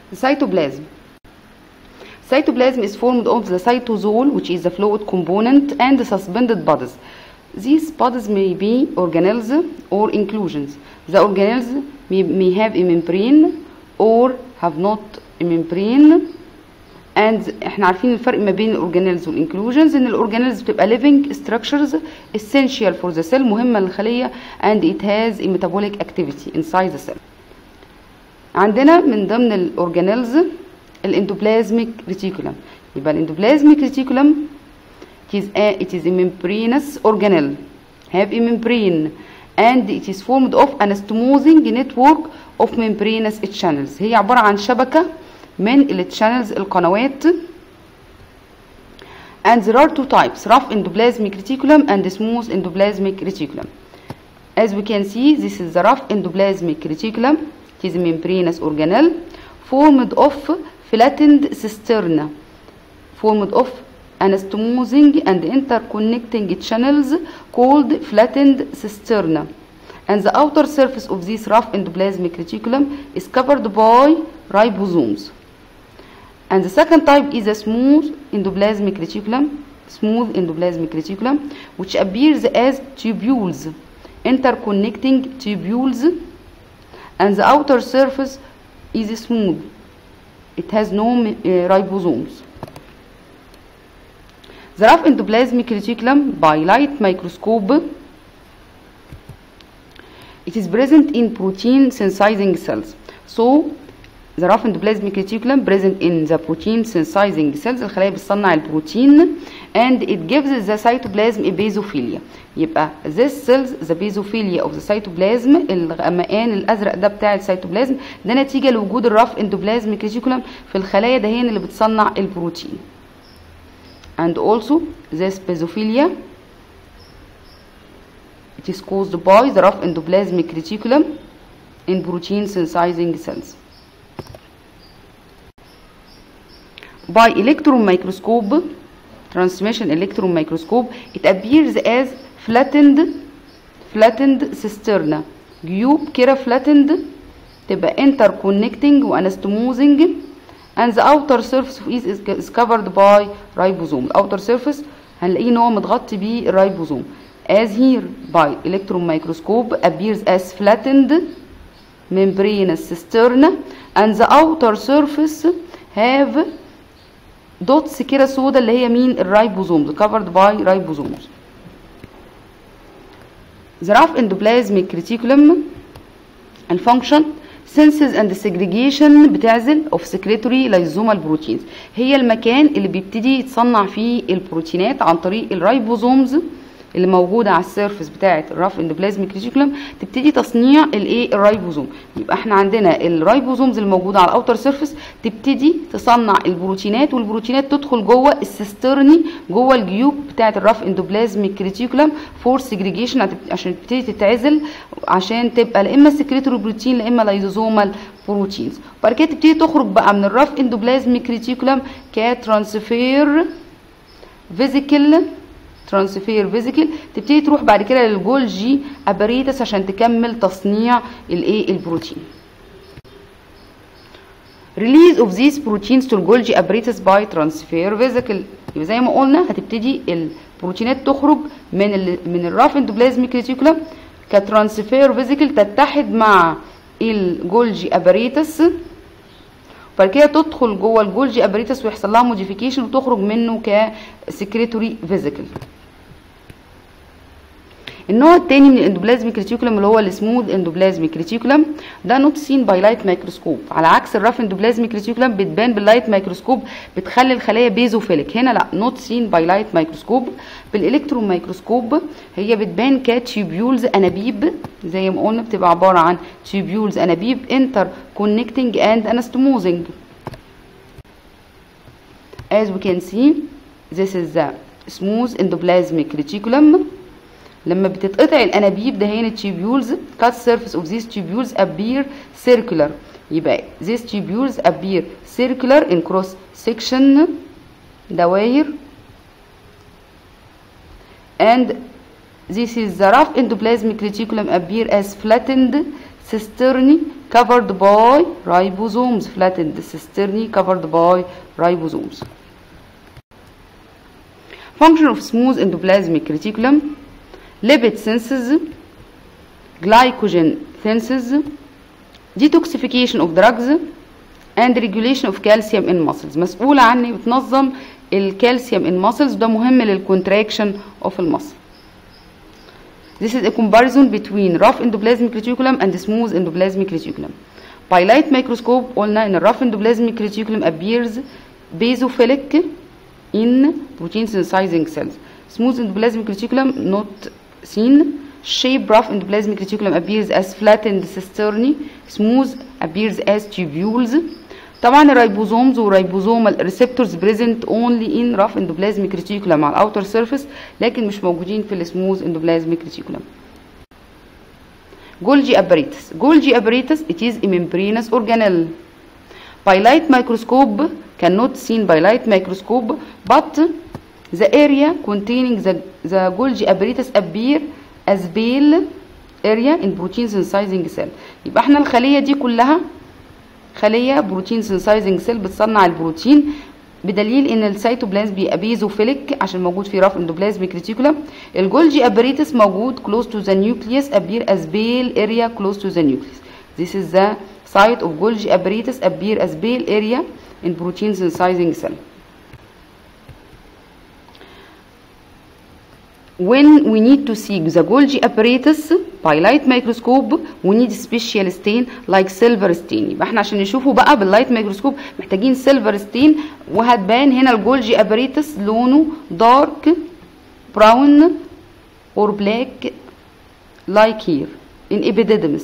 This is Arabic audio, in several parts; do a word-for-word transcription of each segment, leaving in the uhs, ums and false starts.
The cytoplasm. Cytoplasm is formed of the cytosol, which is the fluid component, and the suspended bodies. These bodies may be organelles or inclusions. The organelles may, may have a membrane or have not a membrane. And احنا عارفين الفرق ما بين الاورجانيلز والانكلوجنز، ان الاورجانيلز بتبقى living structures essential for the cell، مهمه للخليه، and it has a metabolic activity inside the cell. عندنا من ضمن الاورجانيلز الاندوبلازميك ريتيكولم. يبقى الاندوبلازميك ريتيكولم it is a, it is a membranous organelle have a membrane and it is formed of anastomosing network of membranous channels. هي عباره عن شبكه من التشانلز القنوات. and there are two types, rough endoplasmic reticulum and smooth endoplasmic reticulum. As we can see, this is the rough endoplasmic reticulum. It is a membranous organelle formed of flattened cisterna, formed of anastomosing and interconnecting channels called flattened cisterna, and the outer surface of this rough endoplasmic reticulum is covered by ribosomes. And the second type is a smooth endoplasmic reticulum, smooth endoplasmic reticulum, which appears as tubules, interconnecting tubules, and the outer surface is smooth. It has no uh, ribosomes. The rough endoplasmic reticulum by light microscope, it is present in protein synthesizing cells. So the rough endoplasmic reticulum present in the protein synthesizing cells، الخلايا بتصنع البروتين، and it gives the cytoplasm a basophilia. يبقى this cells the basophilia of the cytoplasm، الغمقان الازرق ده بتاع السيتوبلازم، ده نتيجه لوجود الرف endoplasmic reticulum في الخلايا دهين اللي بتصنع البروتين. and also this basophilia it is caused by the rough endoplasmic reticulum in protein synthesizing cells. By electron microscope, transmission electron microscope, it appears as flattened flattened cisterna، جيوب كده flattened تبقى interconnecting وanastomosing، and the outer surface of it is covered by ribosome. outer surface هنلاقيه ان هو متغطي بيه الريبوزوم. as here by electron microscope appears as flattened membranous cisterna, and the outer surface have دوتس كده سودا اللي هي مين؟ الرايبوزومز، covered by ribosomes. The rough endoplasmic reticulum الفانكشن synthesis and segregation بتعزل of secretory lysosomal proteins، هي المكان اللي بيبتدي يتصنع فيه البروتينات عن طريق الرايبوزومز اللي موجوده على السيرفيس بتاعه الرف اندوبلازميك ريتيكولم، تبتدي تصنيع الايه؟ الرايبوزوم. يبقى احنا عندنا الرايبوزومز الموجوده على الاوتر سيرفيس تبتدي تصنع البروتينات، والبروتينات تدخل جوه السيسترني، جوه الجيوب بتاعه الرف اندوبلازميك ريتيكولم فور سيجريجيشن، عشان تبتدي تتعزل، عشان تبقى لا اما سكريتوري بروتين لا اما لايزوزومال بروتينز. وبعد كده تبتدي تخرج بقى من الرف اندوبلازميك ريتيكولم كترانسفير فيزيكل ترانسفير فيزيكل، تبتدي تروح بعد كده للجولجي اباريتس عشان تكمل تصنيع الايه؟ البروتين. release of these proteins to الجولجي apparatus by transfer vesicle. يبقى زي ما قلنا هتبتدي البروتينات تخرج من ال من الرف اندوبلازميك ريتيكولم كترانسفير فيزيكل، تتحد مع الجولجي اباريتس، وبعد كده تدخل جوه الجولجي اباريتس ويحصل لها موديفيكيشن وتخرج منه كسكريتوري فيزيكل. النوع الثاني من الاندوبلازميك ريتيكولم اللي هو السموث اندوبلازميك ريتيكولم، ده نوت سين باي لايت مايكروسكوب، على عكس الرف اندوبلازميك ريتيكولم بتبان باللايت مايكروسكوب، بتخلي الخلايا بيزوفيليك. هنا لا، نوت سين باي لايت مايكروسكوب. بالالكترون مايكروسكوب هي بتبان كتيوبيولز، انابيب، زي ما قلنا بتبقى عباره عن تيوبيولز انابيب انتر كونكتنج اند انستموزنج. as we can see this is the smooth endoplasmic reticulum. لما بتتقطع الانابيب ده هنا tubules cut surface of these tubules appear circular، يبقى these tubules appear circular in cross section دواير، and this is the rough endoplasmic reticulum appear as flattened cisternae covered by ribosomes. flattened cisternae covered by ribosomes. Function of smooth endoplasmic reticulum: lipid synthesis, glycogen synthesis, detoxification of drugs, and regulation of calcium in muscles. مسؤولة عن بتنظم الكالسيوم in muscles، ده مهم للcontraction of المصل. This is a comparison between rough endoplasmic reticulum and smooth endoplasmic reticulum. By light microscope قلنا ان rough endoplasmic reticulum appears basophilic in protein synthesizing cells. Smooth endoplasmic reticulum not seen. Shape rough endoplasmic reticulum appears as flattened cisternae. Smooth appears as tubules. طبعا الريبوزومز والريبوزومال ريسبتورز بريزنت اونلي ان rough endoplasmic reticulum على الاوتر سيرفيس، لكن مش موجودين في السموث endoplasmic reticulum. Golgi apparatus. Golgi apparatus it is a membranous organelle. By light microscope cannot seen by light microscope, but the area containing the the Golgi apparatus appear as pale area in protein synthesizing cell. يبقى احنا الخلية دي كلها خلية بروتين سينسايزنج سيل بتصنع البروتين، بدليل ان السيتوبلازم بيبقى بيزوفيليك عشان موجود في راف اندوبلازميك ريتيكولم. الجولجي اباريتس موجود close to the nucleus appear as pale area close to the nucleus. This is the site of Golgi apparatus appear as pale area in protein synthesizing cell. When we need to see the Golgi apparatus by light microscope we need special stain like silver stain. يبقى احنا عشان نشوفه بقى باللايت ميكروسكوب محتاجين سيلفر ستين، وهتبان هنا الجولجي apparatus لونه dark brown or black like here in epididymis.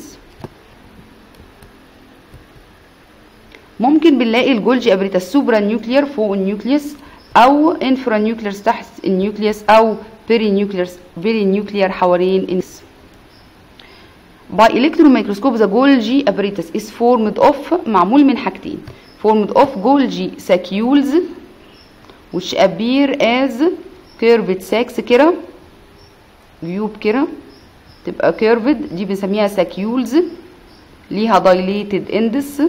ممكن بنلاقي الجولجي apparatus سوبرا نيوكلير فوق النيوكليوس او انفرا نيوكلير تحت النيوكليوس او بيري نيوكلير بيري نيوكلير حوالين النس. By electron microscope the Golgi apparatus is formed of معمول من حاجتين. formed of Golgi saccules which appear as curved sacs كده، جيوب كده تبقى curved، دي بنسميها saccules ليها dilated ends.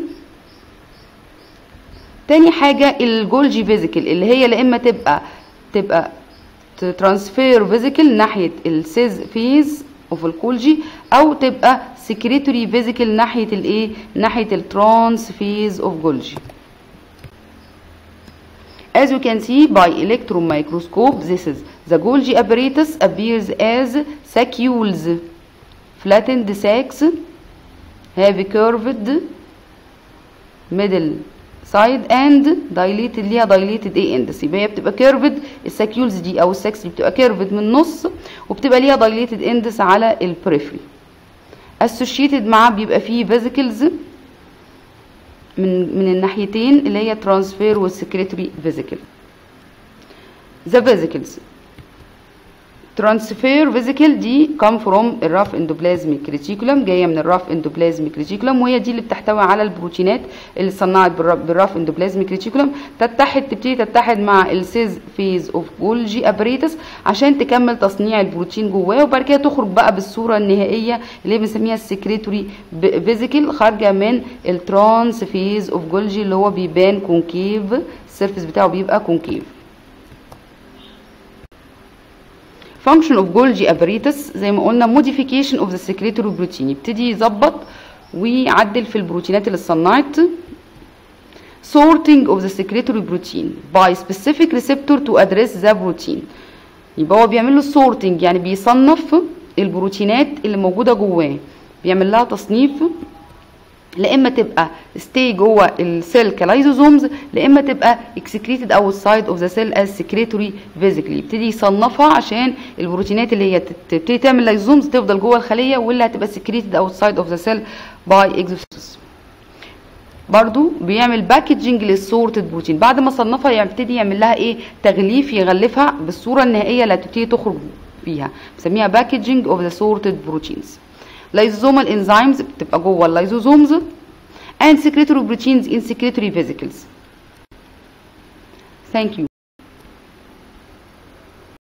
تاني حاجة الجولجي فيزيكل اللي هي لا اما تبقى تبقى ترانسفير فيزيكل ناحية السيز فيز اوف الجولجي، او تبقى سكريتوري فيزيكل ناحية الايه ناحية الترانس فيز اوف جولجي. As you can see by electron microscope this is the Golgi apparatus appears as saccules, flattened sacs have curved middle side and dilated ليها dilated ايه ends. يبقى هي بتبقى curved الساكيولز دي او الساكس دي بتبقى curved من النص وبتبقى ليها dilated ends على البريفري. associated معاه بيبقى فيه vesicles من من الناحيتين اللي هي transfer والsecretory vesicle. the vesicles transfer vesicle دي come from الراف اندوبلازميك ريتيكولم، جايه من الراف اندوبلازميك ريتيكولم، وهي دي اللي بتحتوي على البروتينات اللي صنعت بالراف اندوبلازميك ريتيكولم، تتحد تبتدي تتحد مع السيز فيز اوف جولجي اباريتس عشان تكمل تصنيع البروتين جواه، وبعد كده تخرج بقى بالصوره النهائيه اللي بنسميها السكريتوري فيزيكل خارجه من الترانس فيز اوف جولجي اللي هو بيبان كونكيف، السيرفيس بتاعه بيبقى كونكيف. function of Golgi apparatus زي ما قلنا modification of the secretory protein، يبتدي يظبط ويعدل في البروتينات اللي اتصنعت. sorting of the secretory protein by specific receptor to address the protein، يبقى هو بيعمل له sorting يعني بيصنف البروتينات اللي موجوده جواه، بيعمل لها تصنيف، لا اما تبقى stay جوه السيل كلايزوزومز، لا اما تبقى excreted outside of the cell as secretory vesically. يبتدي يصنفها عشان البروتينات اللي هي تبتدي تعمل لايزوزومز تفضل جوه الخليه، واللي هتبقى secreted outside of the cell by exocytosis. برضو بيعمل باكجنج للسورتد بروتين، بعد ما صنفها يبتدي يعمل لها ايه تغليف، يغلفها بالصوره النهائيه اللي هتبتدي تخرج فيها، بنسميها باكجنج اوف ذا سورتد بروتينز. lysosomal enzymes بتبقى جوه اللايزوزومز and secretory proteins in secretory vesicles. Thank you.